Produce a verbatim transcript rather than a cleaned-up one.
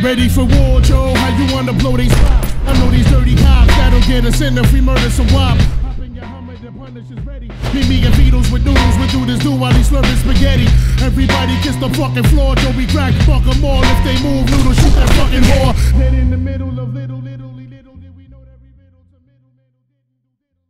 Ready for war, Joe? How you wanna blow they spot? I know these dirty cops that'll get us in if we murder some wop. Hop in your Hummer, the punish is ready. Meet me and Beatles with noodles, we do this do while he's slurping spaghetti. Everybody kiss the fucking floor, Joe. We crack, fuck 'em all if they move. Noodles, shoot that fucking whore. Then in the middle of Little